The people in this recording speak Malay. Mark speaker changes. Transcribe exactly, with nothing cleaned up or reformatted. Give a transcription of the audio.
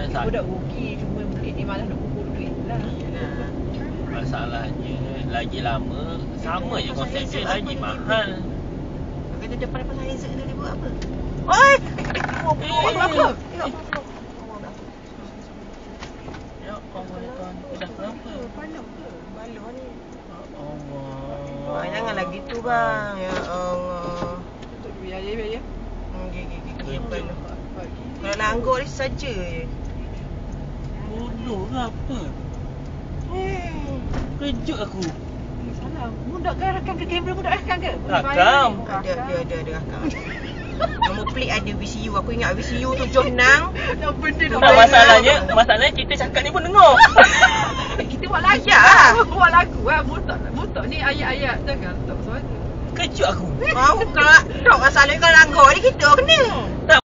Speaker 1: satu.
Speaker 2: Budak rugi cuma beli ni malah nak kumpul duit lah.
Speaker 1: Masalahnya lagi lama sama je konsep dia, lagi mahal.
Speaker 3: Kata depan pasal Hazard tu dia buat apa? Oi! Buat apa?
Speaker 1: Ya Allah tuan, dah kenapa?
Speaker 2: Panas ke? Balon ni.
Speaker 1: Allah.
Speaker 3: Bang, janganlah gitu bang. Ya Allah.
Speaker 2: Untuk duit ya ya ya.
Speaker 3: Hmm, gigi gigi
Speaker 1: Kerja.
Speaker 3: kepala. Kalau langgar ni saja je.
Speaker 1: Bodoh ke apa?
Speaker 3: Hmm.
Speaker 1: Kejut aku.
Speaker 2: Salah. Mudak ke rakam ke kamera mudak rakam ke?
Speaker 1: Rakam.
Speaker 3: Ada ada ada ada rakam. Nombor plate ada V C U. Aku ingat V C U tu Jonang.
Speaker 2: Yang benda tu.
Speaker 1: Tak, masalahnya, masalahnya kita cakap ni pun dengar.
Speaker 2: Kita buat lagu.
Speaker 3: Ya.
Speaker 2: Buat lagu ah. Mutak mutak ni ayat-ayat jangan tak suara.
Speaker 1: Kejut aku.
Speaker 3: Mau kalau dok masalah kalau langgar ni kita kena.